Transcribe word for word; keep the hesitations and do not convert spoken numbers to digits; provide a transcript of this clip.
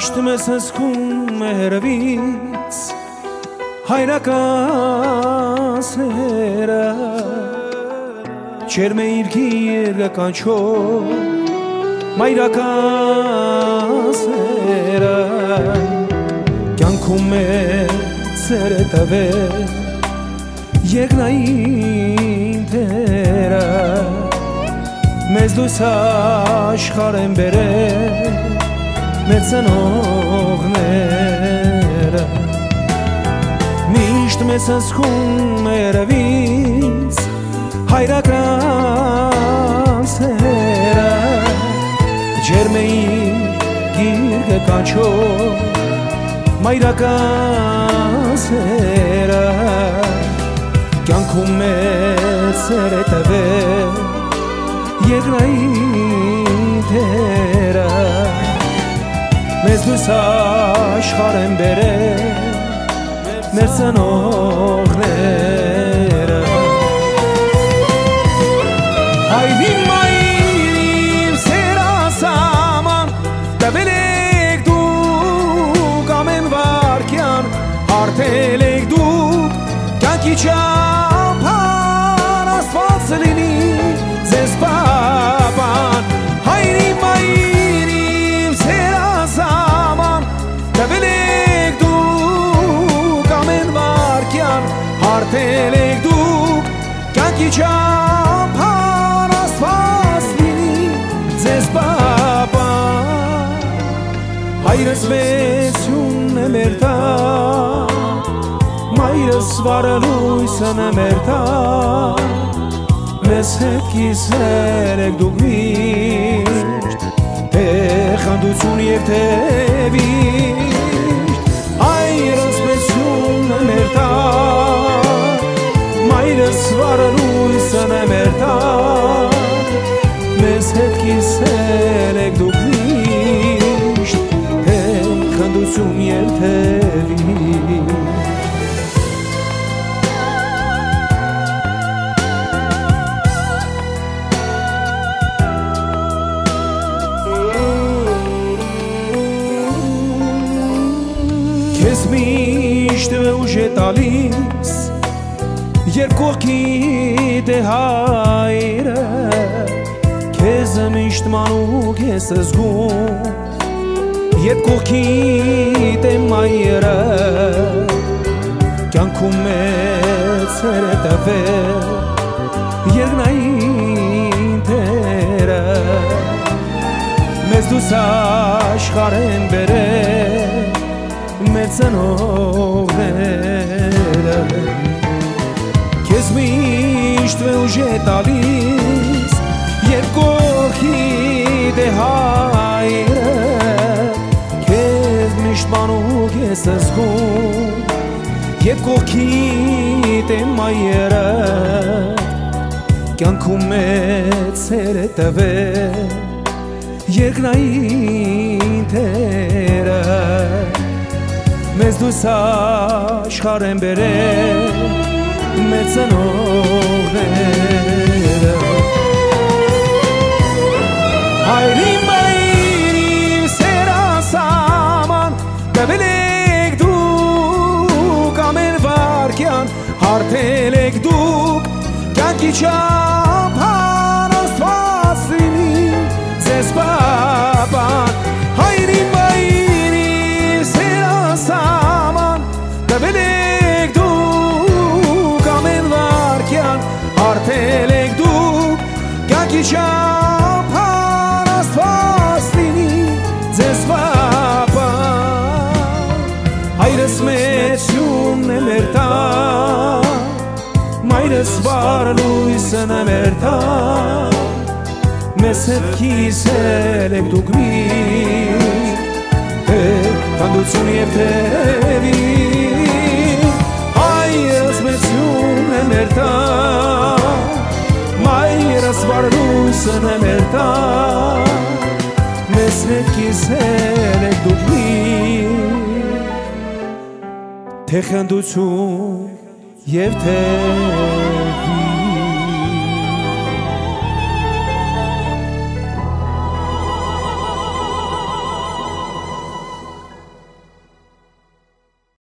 Միշտ մեզ հսկում է հրվից հայրական սերը Չեր մեր գիրը կանչող մայրական սերը Կյանքում մեծ էր է տվել երկնային թերը Մեզ դույս աշխարհ են բերել մեծ ծնողները Միշտ մեզ հսկում է հրվից հայրական սերը Ջերմեին գիրկը կանչող մայրական սերը Կյանքում մեծ էր է տվել երկնային թերը Մեզ դույս աշխարհ են բերել մեր ծնողները Հայրին մայրին սերասաման տվել եք դուք ամեն վարքյան հարթել եք դուք կյանքի ճամփան Աստված լինի ձեզ պապան Հայրին մայրին սերասաման տվել եք դուք ամեն վարքյան հարթել եք դուք կյանքի ճամփան Աստված լինի ձեզ պապան Հայրս մեծությունն է մեր տան Մայրս վառը լույսն է մեր տան Մեզ հետ կիսել եք դուք միշտ Թե խանդություն և թե վիշտ Հայրս մեծությունն է մեր տան Մայրս վառը լույսն է մեր տան Մեզ հետ կիսել եք դուք միշտ Թե խանդություն և թե վիշտ Քեզ միշտ ուժ է տալիս երբ կողքիդ է հայրը Քեզ միշտ մանուկ ես զգում երբ կողքիդ է մայրը Կյանքում մեծ էր է տվել երկնային թերը Մեզ դուս աշխարհ են բերել մեծ ծնողները Քեզ միշտ ուժ է տալիս երբ կողքիդ է հայրը Քեզ միշտ մանուկ ես զգում երբ կողքիդ է մայրը Կյանքում մեծ էր է տվել երկնային թերը Մեզ դույս աշխարհ են բերել մեծ ծնողները Հայրին մայրին սերասաման տվել եք դուք ամեն վարքյան հարթել եք դուք կյանքի ճամփան Աստված լինի ձեզ պապան Հայրին մայրին սերասաման տվել եք դուք ամեն վարքյան հարթել եք դուք կյանքի ճամփան Աստված լինի ձեզ պապան Հայրս մեծությունն է մեր տան Մայրս վառ լույսն է մեր տան Մեզ հետ կիսել եք դուք միշտ Թե խանդություն և թե վիշտ Հայրս մեծությունն է մեր տան Մայրս վառ լույսն է մեր տան Մեզ հետ կիսել եք դուք միշտ Թե խանդություն և թե